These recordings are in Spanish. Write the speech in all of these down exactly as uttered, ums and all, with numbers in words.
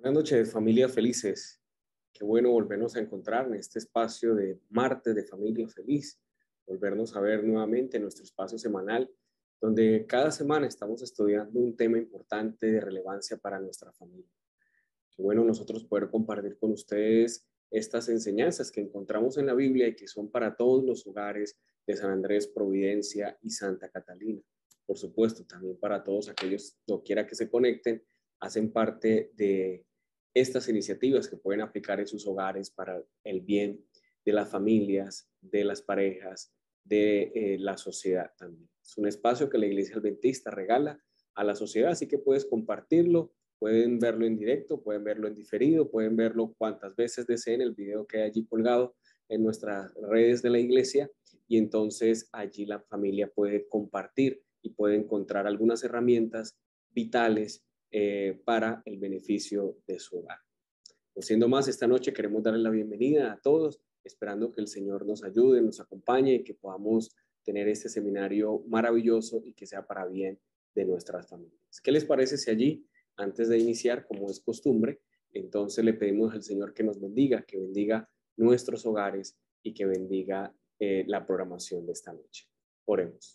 Buenas noches, familias felices. Qué bueno volvernos a encontrar en este espacio de martes de Familia Feliz, volvernos a ver nuevamente en nuestro espacio semanal, donde cada semana estamos estudiando un tema importante de relevancia para nuestra familia. Qué bueno nosotros poder compartir con ustedes estas enseñanzas que encontramos en la Biblia y que son para todos los hogares de San Andrés, Providencia y Santa Catalina. Por supuesto, también para todos aquellos, doquiera que se conecten, hacen parte de estas iniciativas que pueden aplicar en sus hogares para el bien de las familias, de las parejas, de eh, la sociedad también. Es un espacio que la Iglesia Adventista regala a la sociedad, así que puedes compartirlo, pueden verlo en directo, pueden verlo en diferido, pueden verlo cuantas veces deseen, el video que hay allí colgado en nuestras redes de la iglesia, y entonces allí la familia puede compartir y puede encontrar algunas herramientas vitales Eh, para el beneficio de su hogar. No siendo más, esta noche queremos darle la bienvenida a todos, esperando que el Señor nos ayude, nos acompañe y que podamos tener este seminario maravilloso y que sea para bien de nuestras familias. ¿Qué les parece si allí, antes de iniciar, como es costumbre, entonces le pedimos al Señor que nos bendiga, que bendiga nuestros hogares y que bendiga eh, la programación de esta noche? Oremos.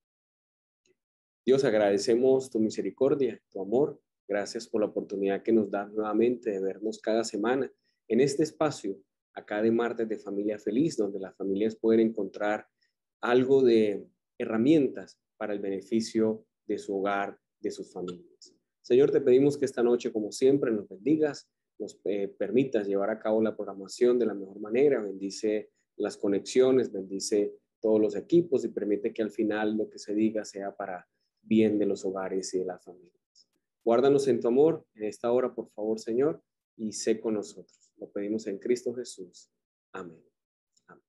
Dios, agradecemos tu misericordia, tu amor. Gracias por la oportunidad que nos das nuevamente de vernos cada semana en este espacio, acá de martes de Familia Feliz, donde las familias pueden encontrar algo de herramientas para el beneficio de su hogar, de sus familias. Señor, te pedimos que esta noche, como siempre, nos bendigas, nos eh, permitas llevar a cabo la programación de la mejor manera. Bendice las conexiones, bendice todos los equipos y permite que al final lo que se diga sea para bien de los hogares y de las familias. Guárdanos en tu amor en esta hora, por favor, Señor, y sé con nosotros. Lo pedimos en Cristo Jesús. Amén. Amén.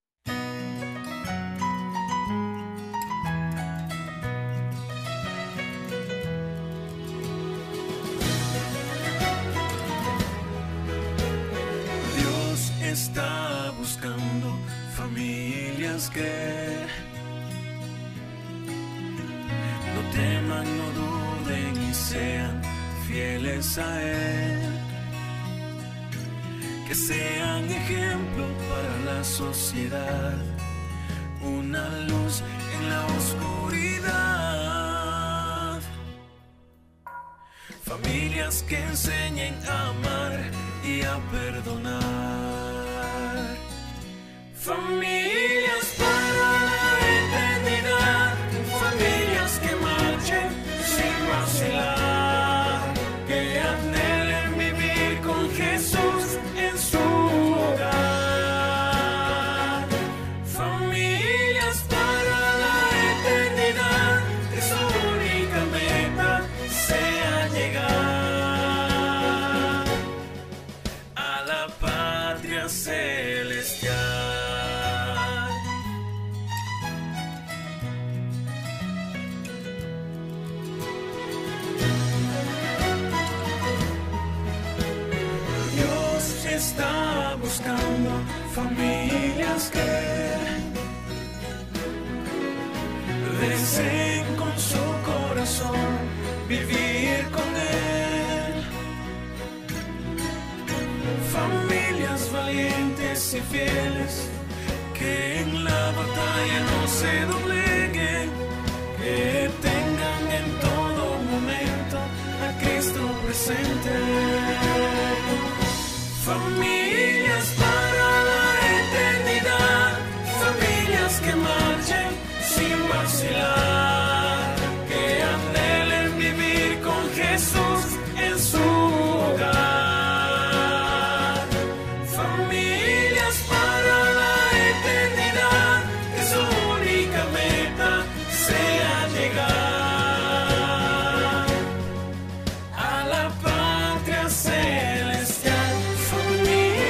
Dios está buscando familias que no teman, no duden y sean fieles a Él, que sean ejemplo para la sociedad, una luz en la oscuridad. Familias que enseñen a amar y a perdonar. Familias para la eternidad, familias que marchen sin vacilar, que anhelen vivir con Jesús en su hogar. Familias para la eternidad, que su única meta sea llegar a la patria celestial. Está buscando familias que deseen con su corazón vivir con Él. Familias valientes y fieles que en la batalla no se dobleguen, que tengan en todo momento a Cristo presente. Familias para la eternidad, familias que marchen sin vacilar, que anhelen vivir con Jesús en su hogar. Familias para la eternidad, que su única meta sea llegar a la patria celestial. Familias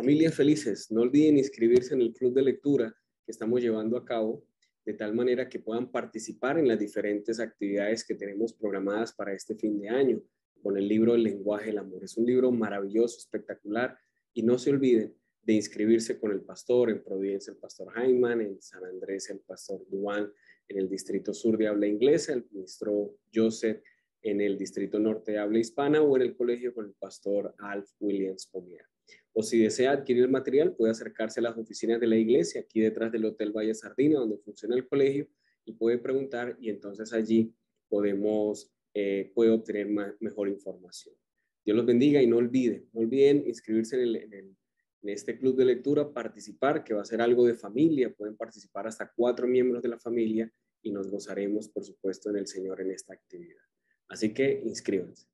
Familias felices, no olviden inscribirse en el club de lectura que estamos llevando a cabo, de tal manera que puedan participar en las diferentes actividades que tenemos programadas para este fin de año, con el libro El lenguaje del amor. Es un libro maravilloso, espectacular, y no se olviden de inscribirse con el pastor, en Providencia el pastor Hyman, en San Andrés el pastor Duan, en el distrito sur de habla inglesa, el ministro Joseph en el distrito norte de habla hispana, o en el colegio con el pastor Alf Williams Pomier. O si desea adquirir el material, puede acercarse a las oficinas de la iglesia, aquí detrás del Hotel Valle Sardina, donde funciona el colegio, y puede preguntar, y entonces allí podemos, eh, puede obtener más, mejor información. Dios los bendiga, y no olviden, no olviden inscribirse en, el, en, el, en este club de lectura, participar, que va a ser algo de familia, pueden participar hasta cuatro miembros de la familia, y nos gozaremos, por supuesto, en el Señor en esta actividad. Así que inscríbanse.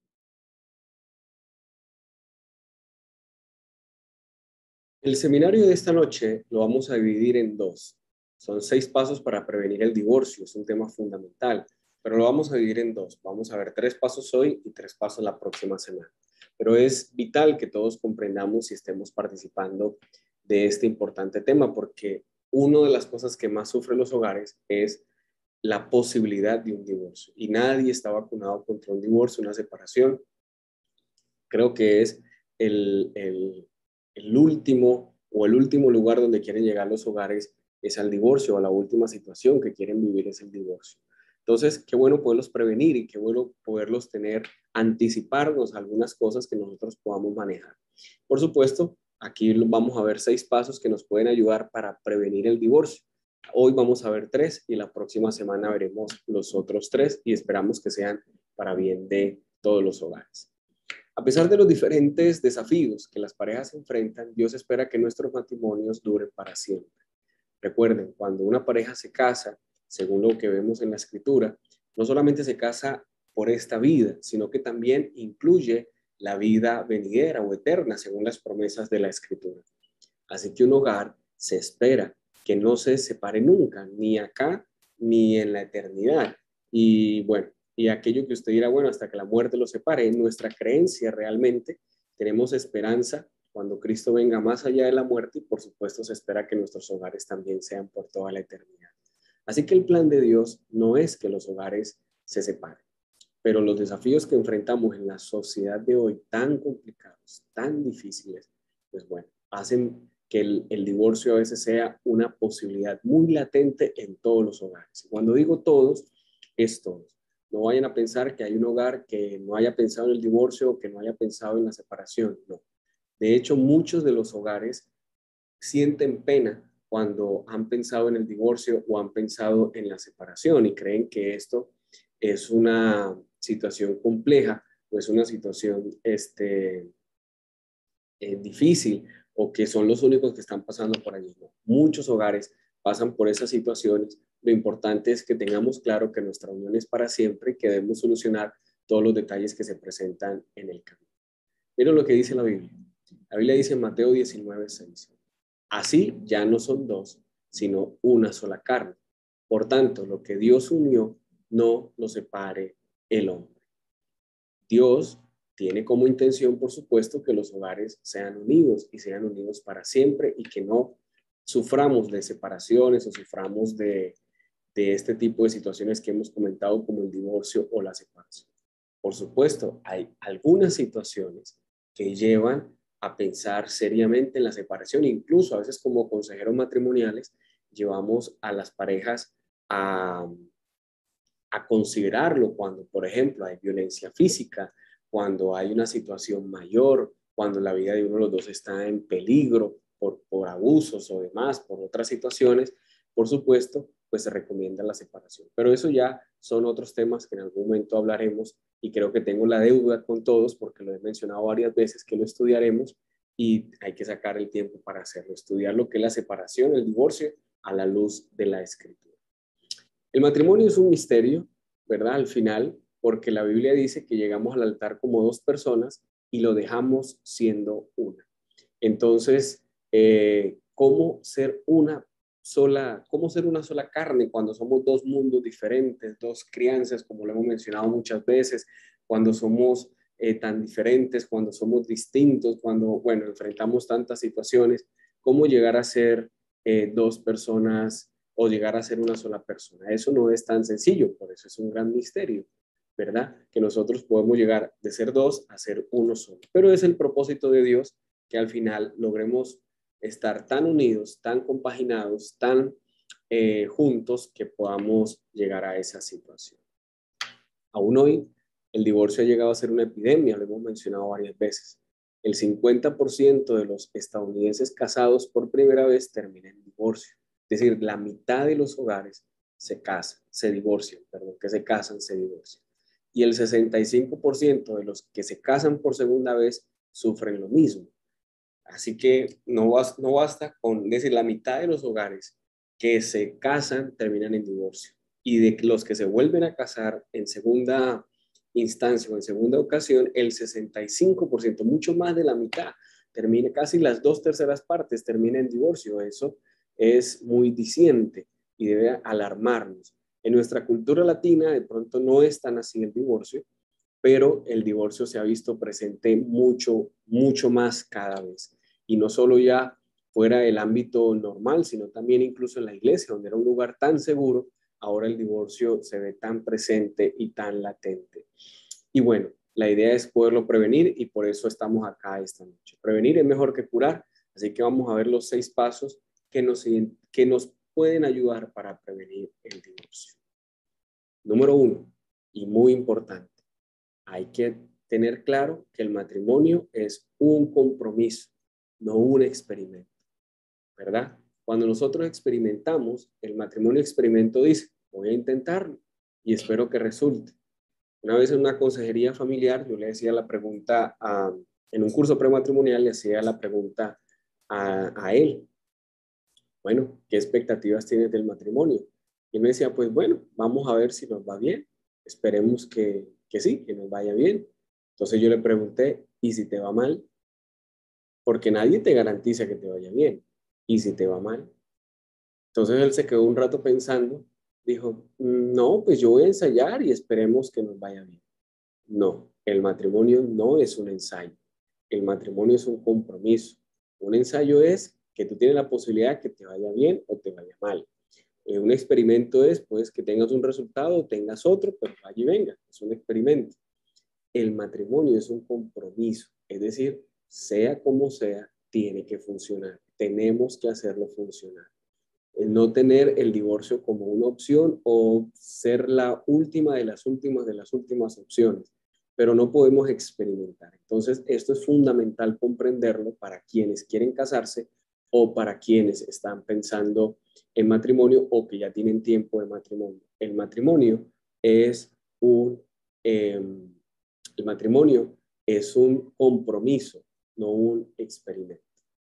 El seminario de esta noche lo vamos a dividir en dos. Son seis pasos para prevenir el divorcio, es un tema fundamental, pero lo vamos a dividir en dos. Vamos a ver tres pasos hoy y tres pasos la próxima semana. Pero es vital que todos comprendamos y estemos participando de este importante tema, porque una de las cosas que más sufren los hogares es la posibilidad de un divorcio. Y nadie está vacunado contra un divorcio, una separación. Creo que es el... el el último o el último lugar donde quieren llegar los hogares es al divorcio, o la última situación que quieren vivir es el divorcio. Entonces, qué bueno poderlos prevenir y qué bueno poderlos tener, anticiparnos a algunas cosas que nosotros podamos manejar. Por supuesto, aquí vamos a ver seis pasos que nos pueden ayudar para prevenir el divorcio. Hoy vamos a ver tres y la próxima semana veremos los otros tres y esperamos que sean para bien de todos los hogares. A pesar de los diferentes desafíos que las parejas enfrentan, Dios espera que nuestros matrimonios duren para siempre. Recuerden, cuando una pareja se casa, según lo que vemos en la Escritura, no solamente se casa por esta vida, sino que también incluye la vida venidera o eterna, según las promesas de la Escritura. Así que un hogar se espera que no se separe nunca, ni acá ni en la eternidad. Y bueno, y aquello que usted dirá, bueno, hasta que la muerte los separe, en nuestra creencia realmente tenemos esperanza cuando Cristo venga más allá de la muerte, y por supuesto se espera que nuestros hogares también sean por toda la eternidad. Así que el plan de Dios no es que los hogares se separen, pero los desafíos que enfrentamos en la sociedad de hoy, tan complicados, tan difíciles, pues bueno, hacen que el, el divorcio a veces sea una posibilidad muy latente en todos los hogares. Y cuando digo todos, es todos. No vayan a pensar que hay un hogar que no haya pensado en el divorcio o que no haya pensado en la separación. No. De hecho, muchos de los hogares sienten pena cuando han pensado en el divorcio o han pensado en la separación y creen que esto es una situación compleja o es una situación este, eh, difícil, o que son los únicos que están pasando por allí. No. Muchos hogares pasan por esas situaciones. Lo importante es que tengamos claro que nuestra unión es para siempre y que debemos solucionar todos los detalles que se presentan en el camino. Miren lo que dice la Biblia. La Biblia dice en Mateo diecinueve, seis. Así ya no son dos, sino una sola carne. Por tanto, lo que Dios unió, no lo separe el hombre. Dios tiene como intención, por supuesto, que los hogares sean unidos y sean unidos para siempre y que no suframos de separaciones o suframos de, de este tipo de situaciones que hemos comentado como el divorcio o la separación. Por supuesto, hay algunas situaciones que llevan a pensar seriamente en la separación. Incluso a veces como consejeros matrimoniales llevamos a las parejas a, a considerarlo cuando, por ejemplo, hay violencia física, cuando hay una situación mayor, cuando la vida de uno de los dos está en peligro por, por abusos o demás, por otras situaciones. Por supuesto, pues se recomienda la separación. Pero eso ya son otros temas que en algún momento hablaremos, y creo que tengo la deuda con todos porque lo he mencionado varias veces que lo estudiaremos y hay que sacar el tiempo para hacerlo, estudiar lo que es la separación, el divorcio, a la luz de la Escritura. El matrimonio es un misterio, ¿verdad? Al final, porque la Biblia dice que llegamos al altar como dos personas y lo dejamos siendo una. Entonces, eh, ¿cómo ser una sola, cómo ser una sola carne cuando somos dos mundos diferentes, dos crianzas, como lo hemos mencionado muchas veces, cuando somos eh, tan diferentes, cuando somos distintos, cuando, bueno, enfrentamos tantas situaciones, cómo llegar a ser eh, dos personas o llegar a ser una sola persona. Eso no es tan sencillo, por eso es un gran misterio, ¿verdad? Que nosotros podemos llegar de ser dos a ser uno solo. Pero es el propósito de Dios que al final logremos estar tan unidos, tan compaginados, tan eh, juntos que podamos llegar a esa situación. Aún hoy, el divorcio ha llegado a ser una epidemia, lo hemos mencionado varias veces. El cincuenta por ciento de los estadounidenses casados por primera vez termina en divorcio. Es decir, la mitad de los hogares se casan, se divorcian, perdón, que se casan, se divorcian. Y el sesenta y cinco por ciento de los que se casan por segunda vez sufren lo mismo. Así que no basta, no basta con decir la mitad de los hogares que se casan terminan en divorcio. Y de los que se vuelven a casar en segunda instancia o en segunda ocasión, el sesenta y cinco por ciento, mucho más de la mitad, termina, casi las dos terceras partes termina en divorcio. Eso es muy diciente y debe alarmarnos. En nuestra cultura latina de pronto no es tan así el divorcio, pero el divorcio se ha visto presente mucho, mucho más cada vez. Y no solo ya fuera del ámbito normal, sino también incluso en la iglesia, donde era un lugar tan seguro, ahora el divorcio se ve tan presente y tan latente. Y bueno, la idea es poderlo prevenir y por eso estamos acá esta noche. Prevenir es mejor que curar, así que vamos a ver los seis pasos que nos, que nos pueden ayudar para prevenir el divorcio. Número uno, y muy importante, hay que tener claro que el matrimonio es un compromiso, no un experimento, ¿verdad? Cuando nosotros experimentamos, el matrimonio experimento dice, voy a intentarlo y espero que resulte. Una vez en una consejería familiar, yo le decía la pregunta, a, en un curso prematrimonial, le hacía la pregunta a, a él, bueno, ¿qué expectativas tienes del matrimonio? Y me decía, pues bueno, vamos a ver si nos va bien, esperemos que, que sí, que nos vaya bien. Entonces yo le pregunté, ¿y si te va mal? Porque nadie te garantiza que te vaya bien. ¿Y si te va mal? Entonces él se quedó un rato pensando, dijo, no, pues yo voy a ensayar y esperemos que nos vaya bien. No, el matrimonio no es un ensayo. El matrimonio es un compromiso. Un ensayo es que tú tienes la posibilidad de que te vaya bien o te vaya mal. Eh, un experimento es, pues, que tengas un resultado o tengas otro, pero vaya y venga. Es un experimento. El matrimonio es un compromiso, es decir, sea como sea, tiene que funcionar. Tenemos que hacerlo funcionar. El no tener el divorcio como una opción o ser la última de las últimas de las últimas opciones, pero no podemos experimentar. Entonces, esto es fundamental comprenderlo para quienes quieren casarse o para quienes están pensando en matrimonio o que ya tienen tiempo de matrimonio. El matrimonio es un... Eh, el matrimonio es un compromiso, no un experimento.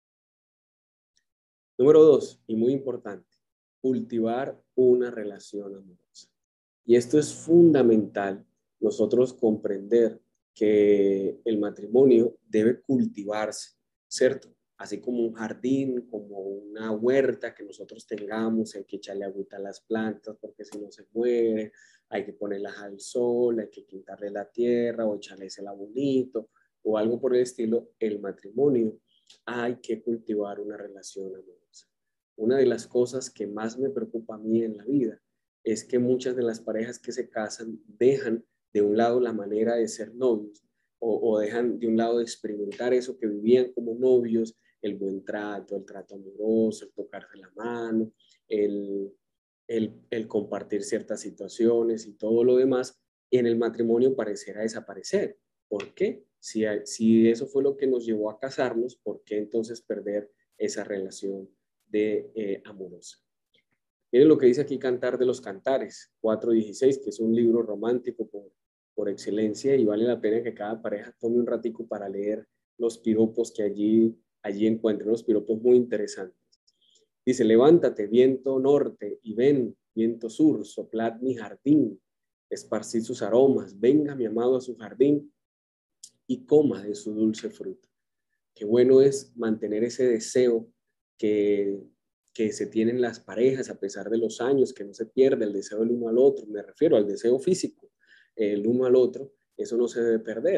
Número dos, y muy importante, cultivar una relación amorosa. Y esto es fundamental, nosotros comprender que el matrimonio debe cultivarse, ¿cierto? Así como un jardín, como una huerta que nosotros tengamos, hay que echarle agüita a las plantas porque si no se mueren, hay que ponerlas al sol, hay que quitarle la tierra o echarles el abonito o algo por el estilo. El matrimonio hay que cultivar una relación amorosa. Una de las cosas que más me preocupa a mí en la vida es que muchas de las parejas que se casan dejan de un lado la manera de ser novios o, o dejan de un lado de experimentar eso que vivían como novios, el buen trato, el trato amoroso, el tocarse la mano, el, el, el compartir ciertas situaciones y todo lo demás, y en el matrimonio pareciera desaparecer. ¿Por qué? Si, si eso fue lo que nos llevó a casarnos, ¿por qué entonces perder esa relación de eh, amorosa? Miren lo que dice aquí Cantar de los Cantares, cuatro dieciséis, que es un libro romántico por, por excelencia y vale la pena que cada pareja tome un ratico para leer los piropos que allí, allí encuentren, los piropos muy interesantes. Dice, levántate, viento norte, y ven, viento sur, soplad mi jardín, esparcid sus aromas, venga mi amado a su jardín y coma de su dulce fruto. Qué bueno es mantener ese deseo que, que se tienen las parejas a pesar de los años, que no se pierde el deseo del uno al otro, me refiero al deseo físico, el uno al otro, eso no se debe perder,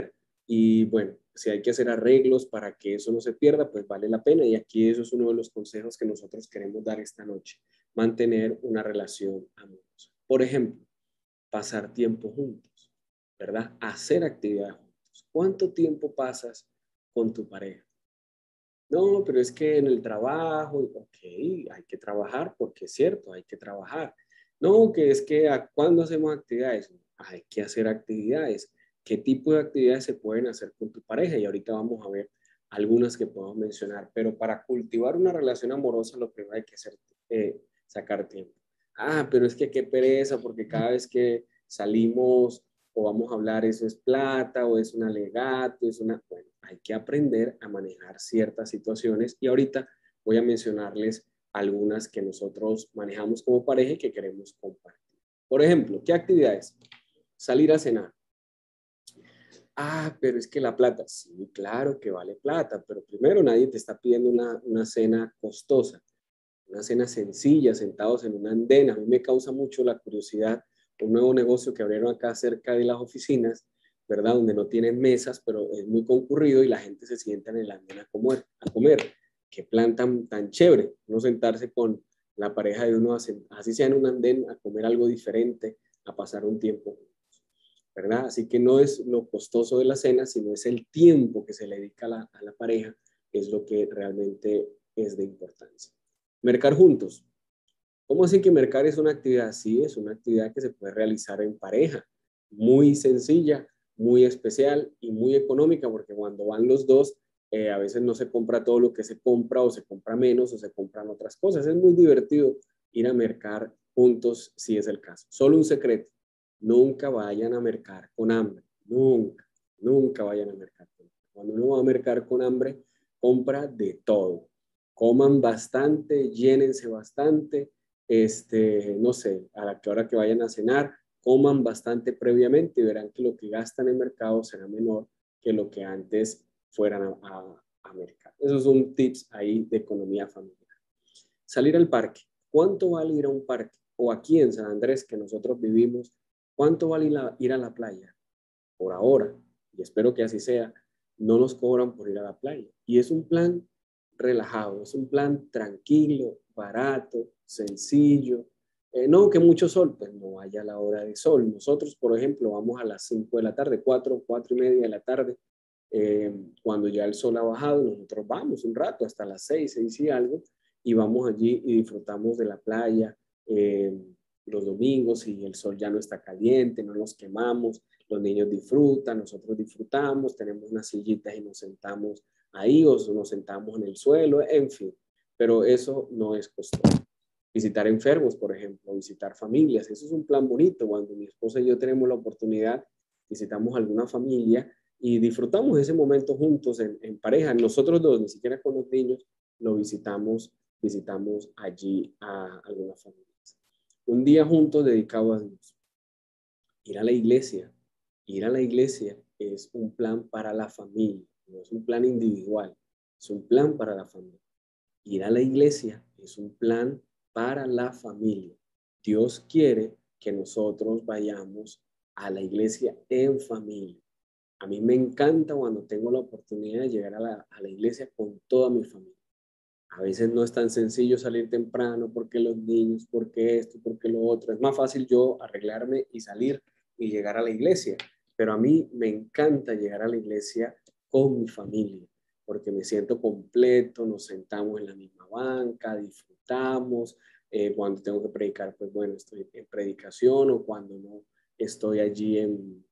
Y bueno, si hay que hacer arreglos para que eso no se pierda, pues vale la pena. Y aquí eso es uno de los consejos que nosotros queremos dar esta noche, mantener una relación amorosa. Por ejemplo, pasar tiempo juntos, ¿verdad? Hacer actividades juntos. ¿Cuánto tiempo pasas con tu pareja? No, pero es que en el trabajo, ok, hay que trabajar porque es cierto, hay que trabajar. No, que es que ¿a cuándo hacemos actividades? Hay que hacer actividades. ¿Qué tipo de actividades se pueden hacer con tu pareja? Y ahorita vamos a ver algunas que podemos mencionar, pero para cultivar una relación amorosa lo primero hay que hacer, eh, sacar tiempo. Ah, pero es que qué pereza, porque cada vez que salimos o vamos a hablar, eso es plata o es un alegato, es una... Bueno, hay que aprender a manejar ciertas situaciones y ahorita voy a mencionarles algunas que nosotros manejamos como pareja y que queremos compartir. Por ejemplo, ¿qué actividades? Salir a cenar. Ah, pero es que la plata, sí, claro que vale plata, pero primero nadie te está pidiendo una, una cena costosa, una cena sencilla, sentados en una andén. A mí me causa mucho la curiosidad un nuevo negocio que abrieron acá cerca de las oficinas, ¿verdad? Donde no tienen mesas, pero es muy concurrido y la gente se sienta en el andén a comer. A comer. Qué plan tan, tan chévere, no sentarse con la pareja de uno, así sea en un andén, a comer algo diferente, a pasar un tiempo, ¿verdad? Así que no es lo costoso de la cena, sino es el tiempo que se le dedica a la, a la pareja, es lo que realmente es de importancia. Mercar juntos. ¿Cómo así que mercar es una actividad? Sí, es una actividad que se puede realizar en pareja, muy sencilla, muy especial y muy económica, porque cuando van los dos, eh, a veces no se compra todo lo que se compra o se compra menos o se compran otras cosas. Es muy divertido ir a mercar juntos si es el caso. Solo un secreto, nunca vayan a mercar con hambre, nunca, nunca vayan a mercar con hambre. Cuando uno va a mercar con hambre, compra de todo. Coman bastante, llénense bastante, este, no sé, a la que hora que vayan a cenar, coman bastante previamente y verán que lo que gastan en mercado será menor que lo que antes fueran a, a, a mercado. Esos son tips ahí de economía familiar. Salir al parque. ¿Cuánto vale ir a un parque? O aquí en San Andrés, que nosotros vivimos, ¿cuánto vale ir a, ir a la playa? Por ahora, y espero que así sea, no nos cobran por ir a la playa. Y es un plan relajado, es un plan tranquilo, barato, sencillo. Eh, no que mucho sol, pues no vaya a la hora de sol. Nosotros, por ejemplo, vamos a las cinco de la tarde, cuatro, cuatro y media de la tarde, eh, cuando ya el sol ha bajado, nosotros vamos un rato hasta las seis, seis y algo, y vamos allí y disfrutamos de la playa eh, los domingos y el sol ya no está caliente, no nos quemamos, los niños disfrutan, nosotros disfrutamos, tenemos unas sillitas y nos sentamos ahí o nos sentamos en el suelo, en fin, pero eso no es costoso. Visitar enfermos, por ejemplo, visitar familias, eso es un plan bonito. Cuando mi esposa y yo tenemos la oportunidad, visitamos alguna familia y disfrutamos ese momento juntos en, en pareja. Nosotros dos, ni siquiera con los niños, lo visitamos, visitamos allí a alguna familia. Un día juntos dedicado a Dios. Ir a la iglesia. Ir a la iglesia es un plan para la familia, no es un plan individual, es un plan para la familia. Ir a la iglesia es un plan para la familia. Dios quiere que nosotros vayamos a la iglesia en familia. A mí me encanta cuando tengo la oportunidad de llegar a la, a la iglesia con toda mi familia. A veces no es tan sencillo salir temprano porque los niños, porque esto, porque lo otro. Es más fácil yo arreglarme y salir y llegar a la iglesia. Pero a mí me encanta llegar a la iglesia con mi familia, porque me siento completo, nos sentamos en la misma banca, disfrutamos. Eh, cuando tengo que predicar, pues bueno, estoy en predicación o cuando no estoy allí en,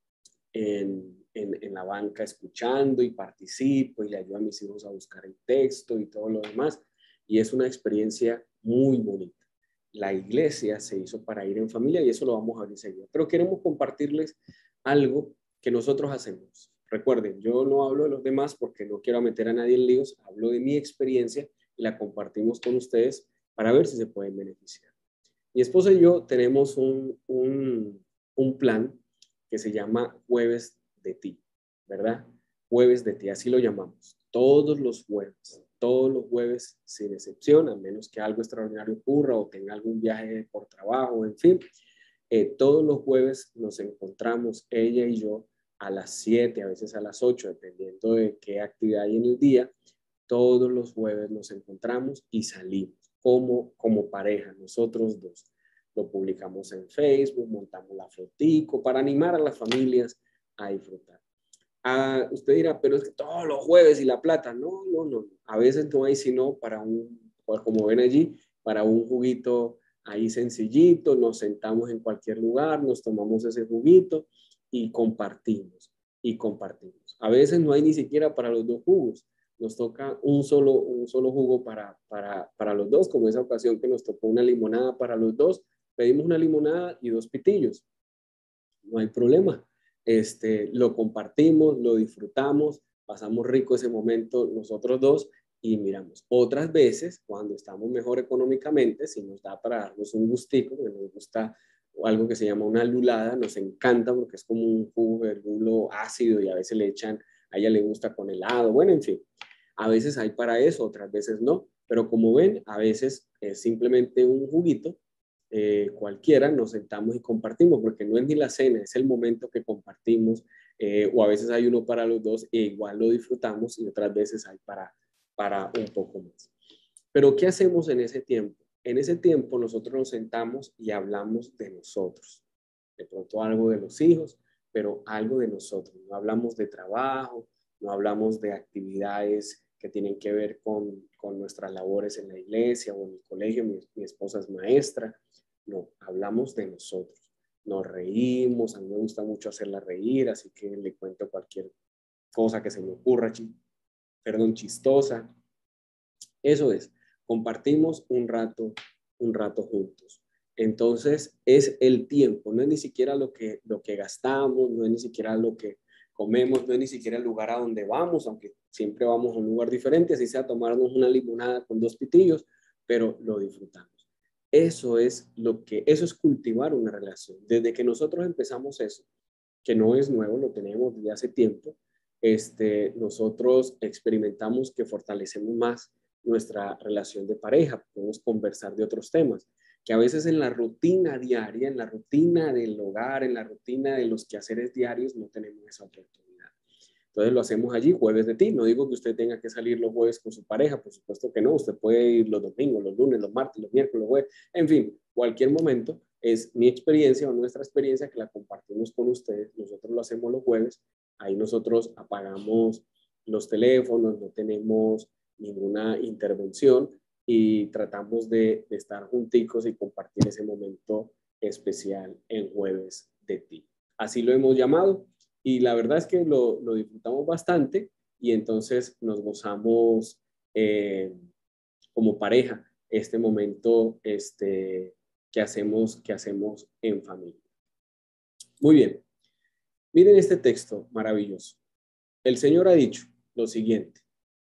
en, en, en la banca escuchando y participo y le ayudo a mis hijos a buscar el texto y todo lo demás. Y es una experiencia muy bonita. La iglesia se hizo para ir en familia y eso lo vamos a ver enseguida. Pero queremos compartirles algo que nosotros hacemos. Recuerden, yo no hablo de los demás porque no quiero meter a nadie en líos, hablo de mi experiencia y la compartimos con ustedes para ver si se pueden beneficiar. Mi esposa y yo tenemos un, un, un plan que se llama Jueves de Ti, ¿verdad? Jueves de Ti, así lo llamamos. Todos los jueves, todos los jueves sin excepción, a menos que algo extraordinario ocurra o tenga algún viaje por trabajo, en fin. Eh, todos los jueves nos encontramos ella y yo a las siete, a veces a las ocho, dependiendo de qué actividad hay en el día. Todos los jueves nos encontramos y salimos como, como pareja, nosotros dos. Lo publicamos en Facebook, montamos la fotico para animar a las familias a disfrutar. Ah, usted dirá, pero es que todos los jueves y la plata. No, no, no. A veces no hay sino para un, como ven allí, para un juguito ahí sencillito, nos sentamos en cualquier lugar, nos tomamos ese juguito y compartimos, y compartimos. A veces no hay ni siquiera para los dos jugos, nos toca un solo, un solo jugo para, para, para los dos, como esa ocasión que nos tocó una limonada para los dos, pedimos una limonada y dos pitillos, no hay problema. Este, lo compartimos, lo disfrutamos, pasamos rico ese momento nosotros dos y miramos. Otras veces, cuando estamos mejor económicamente, si nos da para darnos un gustico, que nos gusta algo que se llama una lulada, nos encanta porque es como un jugo de lulo ácido y a veces le echan, a ella le gusta con helado, bueno, en fin. A veces hay para eso, otras veces no, pero como ven, a veces es simplemente un juguito. Eh, cualquiera, nos sentamos y compartimos, porque no es ni la cena, es el momento que compartimos, eh, o a veces hay uno para los dos e igual lo disfrutamos y otras veces hay para, para un poco más. Pero ¿qué hacemos en ese tiempo? En ese tiempo nosotros nos sentamos y hablamos de nosotros, de pronto algo de los hijos, pero algo de nosotros. No hablamos de trabajo, no hablamos de actividades que tienen que ver con, con nuestras labores en la iglesia o en el colegio. Mi, mi esposa es maestra. No, hablamos de nosotros. Nos reímos, a mí me gusta mucho hacerla reír, así que le cuento cualquier cosa que se me ocurra, perdón, chistosa. Eso es, compartimos un rato, un rato juntos. Entonces, es el tiempo, no es ni siquiera lo que, lo que gastamos, no es ni siquiera lo que comemos, no es ni siquiera el lugar a donde vamos, aunque siempre vamos a un lugar diferente, así sea tomarnos una limonada con dos pitillos, pero lo disfrutamos. Eso es lo que, eso es cultivar una relación. Desde que nosotros empezamos eso, que no es nuevo, lo tenemos desde hace tiempo, este, nosotros experimentamos que fortalecemos más nuestra relación de pareja, podemos conversar de otros temas, que a veces en la rutina diaria, en la rutina del hogar, en la rutina de los quehaceres diarios, no tenemos esa oportunidad. Entonces lo hacemos allí, jueves de ti. No digo que usted tenga que salir los jueves con su pareja, por supuesto que no. Usted puede ir los domingos, los lunes, los martes, los miércoles, los jueves, en fin, cualquier momento. Es mi experiencia o nuestra experiencia que la compartimos con ustedes. Nosotros lo hacemos los jueves. Ahí nosotros apagamos los teléfonos, no tenemos ninguna intervención y tratamos de, de estar junticos y compartir ese momento especial en jueves de ti. Así lo hemos llamado. Y la verdad es que lo, lo disfrutamos bastante y entonces nos gozamos eh, como pareja este momento este, que, hacemos, que hacemos en familia. Muy bien, miren este texto maravilloso. El Señor ha dicho lo siguiente: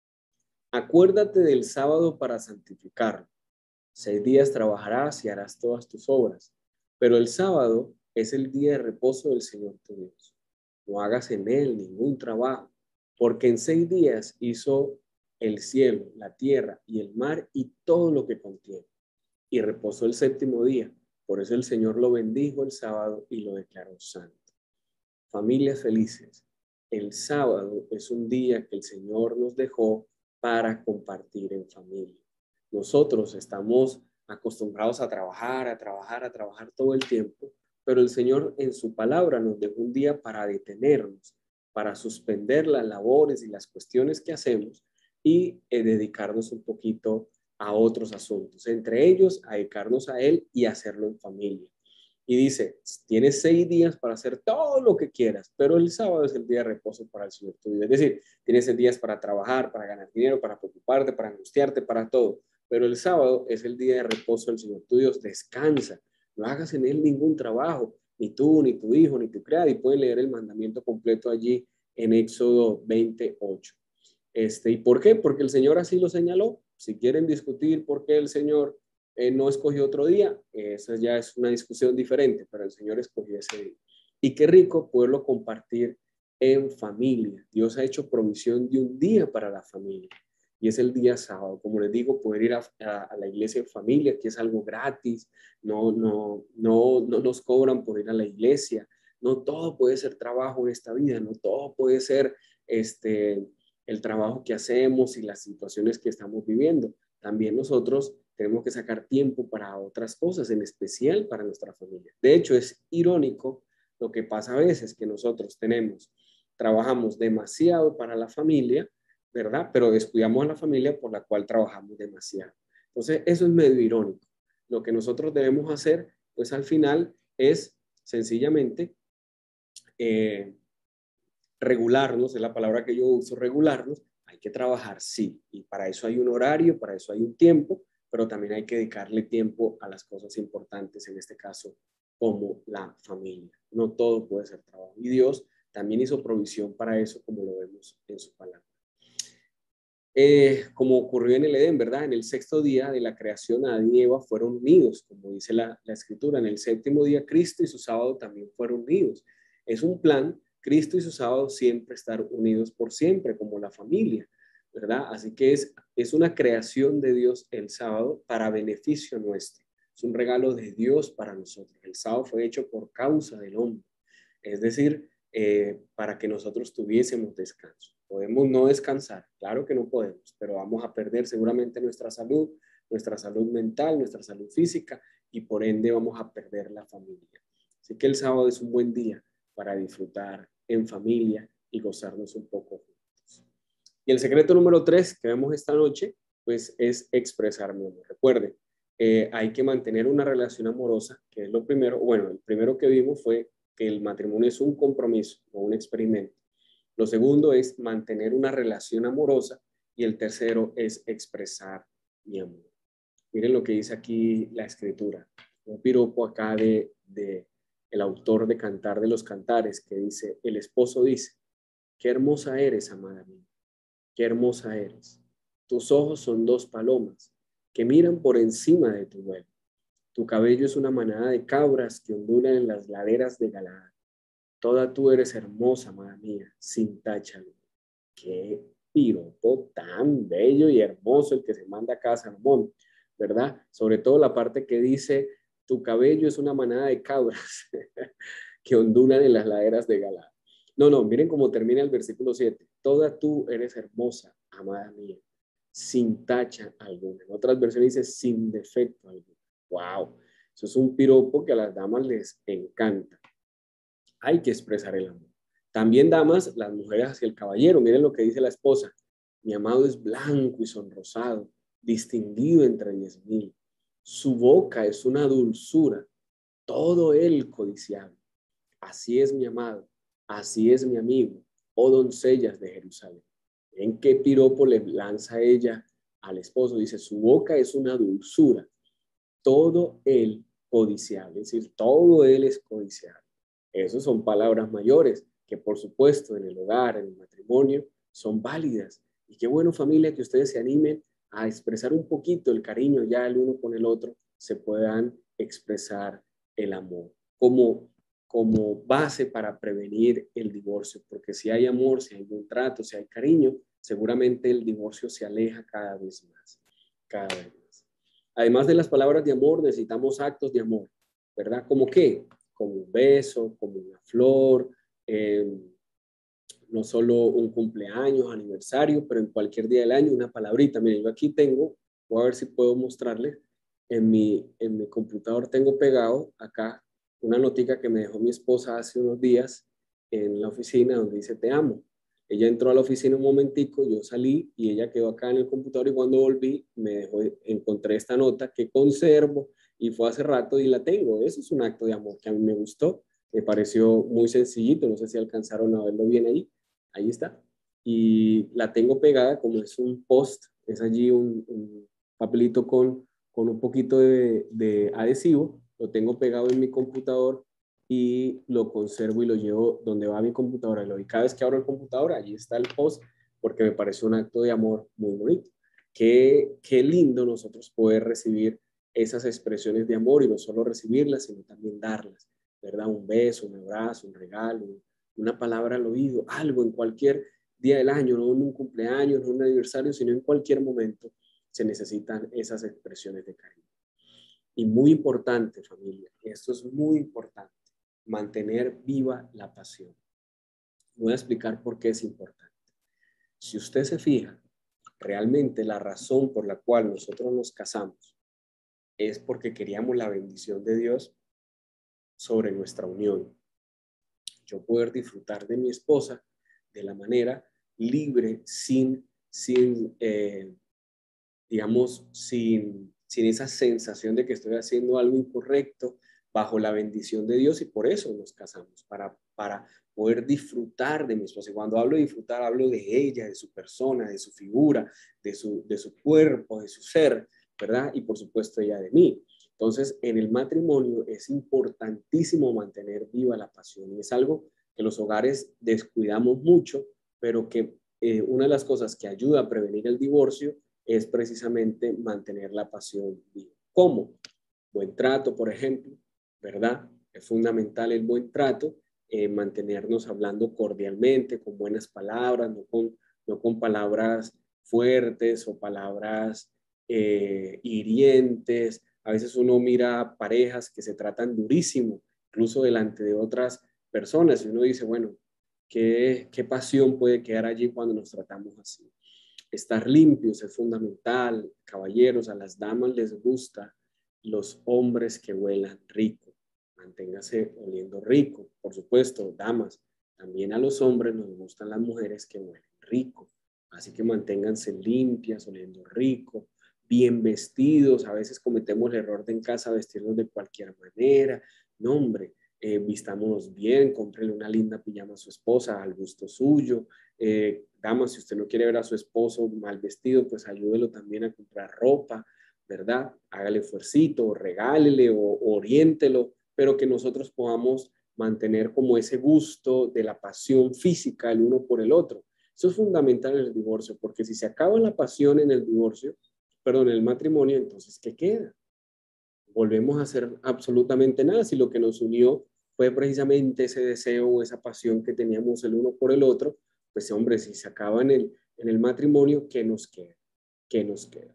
acuérdate del sábado para santificarlo. Seis días trabajarás y harás todas tus obras, pero el sábado es el día de reposo del Señor tu Dios. No hagas en él ningún trabajo, porque en seis días hizo el cielo, la tierra y el mar y todo lo que contiene. Y reposó el séptimo día. Por eso el Señor lo bendijo el sábado y lo declaró santo. Familias felices, el sábado es un día que el Señor nos dejó para compartir en familia. Nosotros estamos acostumbrados a trabajar, a trabajar, a trabajar todo el tiempo, pero el Señor en su palabra nos dejó un día para detenernos, para suspender las labores y las cuestiones que hacemos y eh, dedicarnos un poquito a otros asuntos, entre ellos a dedicarnos a Él y hacerlo en familia. Y dice, tienes seis días para hacer todo lo que quieras, pero el sábado es el día de reposo para el Señor tu Dios. Es decir, tienes seis días para trabajar, para ganar dinero, para preocuparte, para angustiarte, para todo. Pero el sábado es el día de reposo del Señor tu Dios. Descansa, no hagas en él ningún trabajo, ni tú, ni tu hijo, ni tu criada. Y pueden leer el mandamiento completo allí en Éxodo veintiocho. Este, ¿Y por qué? Porque el Señor así lo señaló. Si quieren discutir por qué el Señor eh, no escogió otro día, eh, esa ya es una discusión diferente, pero el Señor escogió ese día. Y qué rico poderlo compartir en familia. Dios ha hecho provisión de un día para la familia. Y es el día sábado. Como les digo, poder ir a, a, a la iglesia en familia, que es algo gratis, no, no, no, no nos cobran por ir a la iglesia, No todo puede ser trabajo en esta vida, no todo puede ser este, el trabajo que hacemos y las situaciones que estamos viviendo. También nosotros tenemos que sacar tiempo para otras cosas, en especial para nuestra familia. De hecho, es irónico lo que pasa a veces, que nosotros tenemos, trabajamos demasiado para la familia, ¿verdad? Pero descuidamos a la familia por la cual trabajamos demasiado. Entonces, eso es medio irónico. Lo que nosotros debemos hacer, pues al final, es sencillamente eh, regularnos, es la palabra que yo uso, regularnos. Hay que trabajar, sí, y para eso hay un horario, para eso hay un tiempo, pero también hay que dedicarle tiempo a las cosas importantes, en este caso, como la familia. No todo puede ser trabajo. Y Dios también hizo provisión para eso, como lo vemos en su palabra. Eh, como ocurrió en el Edén, ¿verdad? En el sexto día de la creación, Adán y Eva fueron unidos, como dice la, la Escritura. En el séptimo día, Cristo y su sábado también fueron unidos. Es un plan, Cristo y su sábado siempre estar unidos por siempre, como la familia, ¿verdad? Así que es, es una creación de Dios el sábado para beneficio nuestro. Es un regalo de Dios para nosotros. El sábado fue hecho por causa del hombre. Es decir, eh, para que nosotros tuviésemos descanso. Podemos no descansar, claro que no podemos, pero vamos a perder seguramente nuestra salud, nuestra salud mental, nuestra salud física, y por ende vamos a perder la familia. Así que el sábado es un buen día para disfrutar en familia y gozarnos un poco juntos. Y el secreto número tres que vemos esta noche, pues es expresar mi amor. Recuerde, eh, hay que mantener una relación amorosa, que es lo primero. Bueno, el primero que vimos fue que el matrimonio es un compromiso, no un experimento. Lo segundo es mantener una relación amorosa y el tercero es expresar mi amor. Miren lo que dice aquí la Escritura, un piropo acá de, de el autor de Cantar de los Cantares, que dice, el esposo dice, qué hermosa eres, amada mía, qué hermosa eres. Tus ojos son dos palomas que miran por encima de tu vuelo. Tu cabello es una manada de cabras que ondulan en las laderas de Galaad. Toda tú eres hermosa, amada mía, sin tacha. Qué piropo tan bello y hermoso el que se manda acá a Salomón, ¿verdad? Sobre todo la parte que dice, tu cabello es una manada de cabras que ondulan en las laderas de Galaad. No, no, miren cómo termina el versículo siete. Toda tú eres hermosa, amada mía, sin tacha alguna. En otras versiones dice, sin defecto alguno. ¡Wow! Eso es un piropo que a las damas les encanta. Hay que expresar el amor. También, damas, las mujeres hacia el caballero. Miren lo que dice la esposa. Mi amado es blanco y sonrosado, distinguido entre diez mil. Su boca es una dulzura, todo él codiciable. Así es mi amado, así es mi amigo, oh doncellas de Jerusalén. ¿En qué piropo le lanza ella al esposo? Dice, su boca es una dulzura, todo él codiciable. Es decir, todo él es codiciable. Esas son palabras mayores que, por supuesto, en el hogar, en el matrimonio, son válidas. Y qué bueno, familia, que ustedes se animen a expresar un poquito el cariño ya el uno con el otro, se puedan expresar el amor como, como base para prevenir el divorcio. Porque si hay amor, si hay buen trato, si hay cariño, seguramente el divorcio se aleja cada vez más, cada vez más. Además de las palabras de amor, necesitamos actos de amor, ¿verdad? ¿Cómo qué? Como un beso, como una flor, eh, no solo un cumpleaños, aniversario, pero en cualquier día del año una palabrita. Miren, yo aquí tengo, voy a ver si puedo mostrarles, en mi, en mi computador tengo pegado acá una notica que me dejó mi esposa hace unos días en la oficina donde dice te amo. Ella entró a la oficina un momentico, yo salí y ella quedó acá en el computador y cuando volví me dejó, encontré esta nota que conservo y fue hace rato y la tengo. Eso es un acto de amor que a mí me gustó, me pareció muy sencillito, no sé si alcanzaron a verlo bien ahí. Ahí está. Y la tengo pegada como es un post, es allí un, un papelito con, con un poquito de, de adhesivo, lo tengo pegado en mi computador y lo conservo y lo llevo donde va mi computadora. Y cada vez que abro el computador, allí está el post, porque me parece un acto de amor muy bonito. Qué, qué lindo nosotros poder recibir esas expresiones de amor y no solo recibirlas, sino también darlas, ¿verdad? Un beso, un abrazo, un regalo, una palabra al oído, algo en cualquier día del año, no en un cumpleaños, no en un aniversario, sino en cualquier momento se necesitan esas expresiones de cariño. Y muy importante, familia, esto es muy importante, mantener viva la pasión. Voy a explicar por qué es importante. Si usted se fija, realmente la razón por la cual nosotros nos casamos es porque queríamos la bendición de Dios sobre nuestra unión. Yo poder disfrutar de mi esposa de la manera libre, sin, sin eh, digamos, sin, sin esa sensación de que estoy haciendo algo incorrecto, bajo la bendición de Dios, y por eso nos casamos, para, para poder disfrutar de mi esposa. Y cuando hablo de disfrutar, hablo de ella, de su persona, de su figura, de su, de su cuerpo, de su ser, ¿verdad? Y por supuesto ella de mí. Entonces, en el matrimonio es importantísimo mantener viva la pasión, y es algo que los hogares descuidamos mucho, pero que eh, una de las cosas que ayuda a prevenir el divorcio es precisamente mantener la pasión viva. ¿Cómo? Buen trato, por ejemplo, ¿verdad? Es fundamental el buen trato, eh, mantenernos hablando cordialmente, con buenas palabras, no con, no con palabras fuertes o palabras eh, hirientes. A veces uno mira parejas que se tratan durísimo, incluso delante de otras personas, y uno dice, bueno, ¿qué, qué pasión puede quedar allí cuando nos tratamos así? Estar limpios es fundamental. Caballeros, a las damas les gusta los hombres que huelan rico. Manténgase oliendo rico. Por supuesto, damas, también a los hombres nos gustan las mujeres que huelen rico. Así que manténganse limpias, oliendo rico, bien vestidos. A veces cometemos el error de en casa vestirnos de cualquier manera. No, hombre, eh, vistámonos bien, cómprele una linda pijama a su esposa al gusto suyo. Eh, damas, si usted no quiere ver a su esposo mal vestido, pues ayúdelo también a comprar ropa, ¿verdad? Hágale fuercito, regálele o, o oriéntelo, pero que nosotros podamos mantener como ese gusto de la pasión física el uno por el otro. Eso es fundamental en el divorcio, porque si se acaba la pasión en el divorcio, perdón, en el matrimonio, entonces, ¿qué queda? Volvemos a hacer absolutamente nada si lo que nos unió fue precisamente ese deseo o esa pasión que teníamos el uno por el otro. Pues hombre, si se acaba en el, en el matrimonio, ¿qué nos queda? ¿Qué nos queda?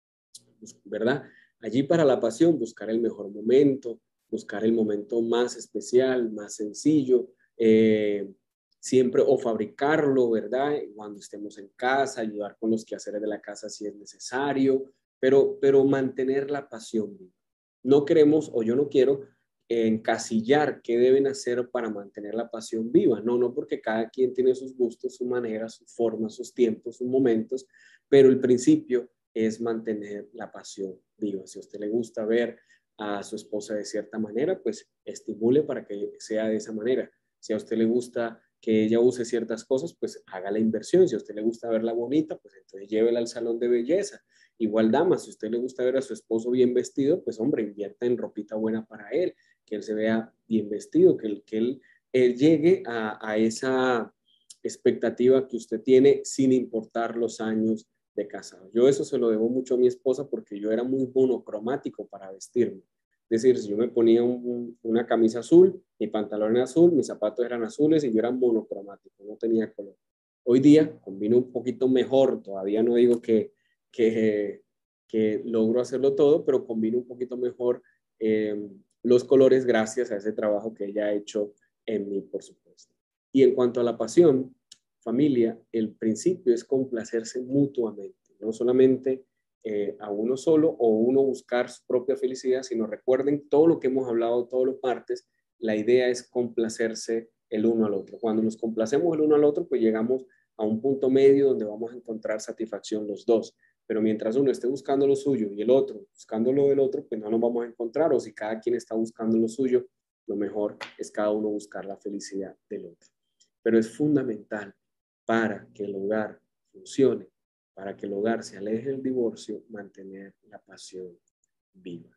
¿Verdad? Allí para la pasión, buscar el mejor momento, buscar el momento más especial, más sencillo, eh, siempre o fabricarlo, ¿verdad? Cuando estemos en casa, ayudar con los quehaceres de la casa si es necesario, pero, pero mantener la pasión viva. No queremos, o yo no quiero, encasillar qué deben hacer para mantener la pasión viva. No, no, porque cada quien tiene sus gustos, su manera, sus formas, sus tiempos, sus momentos, pero el principio es mantener la pasión viva. Si a usted le gusta ver a su esposa de cierta manera, pues estimule para que sea de esa manera. Si a usted le gusta que ella use ciertas cosas, pues haga la inversión. Si a usted le gusta verla bonita, pues entonces llévela al salón de belleza. Igual, dama, si a usted le gusta ver a su esposo bien vestido, pues hombre, invierta en ropita buena para él, que él se vea bien vestido, que él, que él, él llegue a, a esa expectativa que usted tiene sin importar los años de casado. Yo eso se lo debo mucho a mi esposa porque yo era muy monocromático para vestirme. Es decir, si yo me ponía un, una camisa azul, mi pantalón era azul, mis zapatos eran azules y yo era monocromático, no tenía color. Hoy día combino un poquito mejor, todavía no digo que, que, que logro hacerlo todo, pero combino un poquito mejor eh, los colores gracias a ese trabajo que ella ha hecho en mí, por supuesto. Y en cuanto a la pasión, familia, el principio es complacerse mutuamente, no solamente eh, a uno solo o uno buscar su propia felicidad, sino recuerden todo lo que hemos hablado todos los martes, la idea es complacerse el uno al otro. Cuando nos complacemos el uno al otro, pues llegamos a un punto medio donde vamos a encontrar satisfacción los dos. Pero mientras uno esté buscando lo suyo y el otro buscando lo del otro, pues no nos vamos a encontrar. O si cada quien está buscando lo suyo, lo mejor es cada uno buscar la felicidad del otro. Pero es fundamental para que el hogar funcione, para que el hogar se aleje del divorcio, mantener la pasión viva.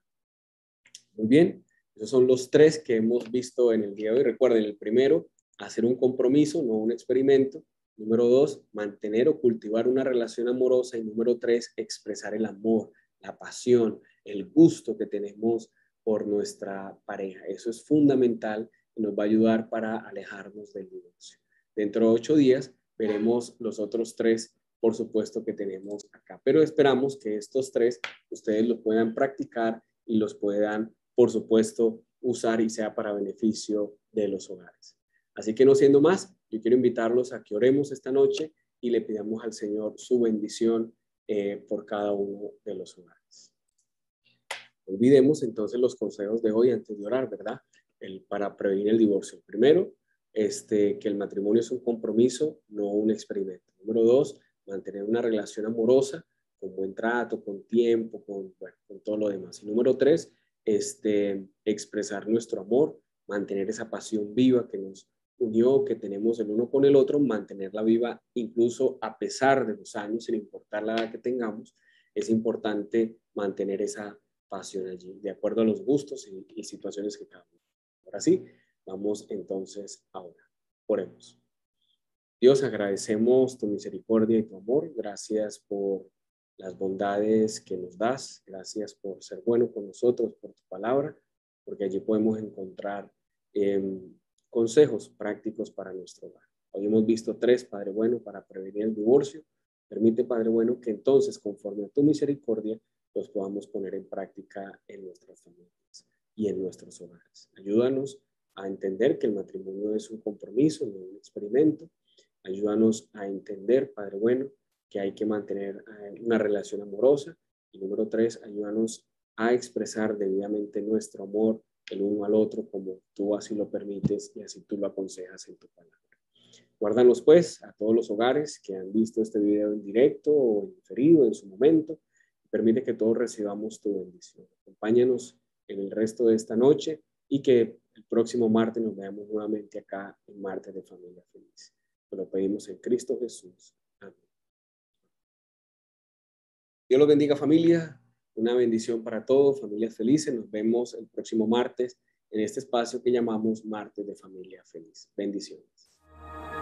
Muy bien, esos son los tres que hemos visto en el día de hoy. Recuerden, el primero, hacer un compromiso, no un experimento. Número dos, mantener o cultivar una relación amorosa. Y número tres, expresar el amor, la pasión, el gusto que tenemos por nuestra pareja. Eso es fundamental y nos va a ayudar para alejarnos del divorcio. Dentro de ocho días veremos los otros tres, por supuesto, que tenemos acá. Pero esperamos que estos tres ustedes los puedan practicar y los puedan, por supuesto, usar y sea para beneficio de los hogares. Así que no siendo más, yo quiero invitarlos a que oremos esta noche y le pidamos al Señor su bendición eh, por cada uno de los hogares. Olvidemos entonces los consejos de hoy antes de orar, ¿verdad? El, para prevenir el divorcio. Primero, este, que el matrimonio es un compromiso, no un experimento. Número dos, mantener una relación amorosa, con buen trato, con tiempo, con, bueno, con todo lo demás. Y número tres, este, expresar nuestro amor, mantener esa pasión viva que nos unió, que tenemos el uno con el otro, mantenerla viva incluso a pesar de los años, sin importar la edad que tengamos. Es importante mantener esa pasión allí, de acuerdo a los gustos y, y situaciones que cada uno. Ahora sí, vamos entonces ahora. Oremos. Dios, agradecemos tu misericordia y tu amor. Gracias por las bondades que nos das. Gracias por ser bueno con nosotros, por tu palabra, porque allí podemos encontrar eh, consejos prácticos para nuestro hogar. Hoy hemos visto tres, Padre bueno, para prevenir el divorcio. Permite, Padre bueno, que entonces, conforme a tu misericordia, los podamos poner en práctica en nuestras familias y en nuestros hogares. Ayúdanos a entender que el matrimonio es un compromiso, no un experimento. Ayúdanos a entender, Padre bueno, que hay que mantener una relación amorosa. Y número tres, ayúdanos a expresar debidamente nuestro amor el uno al otro como tú así lo permites y así tú lo aconsejas en tu palabra. Guárdanos pues a todos los hogares que han visto este video en directo o en diferido en su momento. Permite que todos recibamos tu bendición. Acompáñanos en el resto de esta noche y que el próximo martes nos veamos nuevamente acá en Martes de Familia Feliz. Te lo pedimos en Cristo Jesús. Amén. Dios los bendiga, familia. Una bendición para todos, familias felices. Nos vemos el próximo martes en este espacio que llamamos Martes de Familia Feliz. Bendiciones.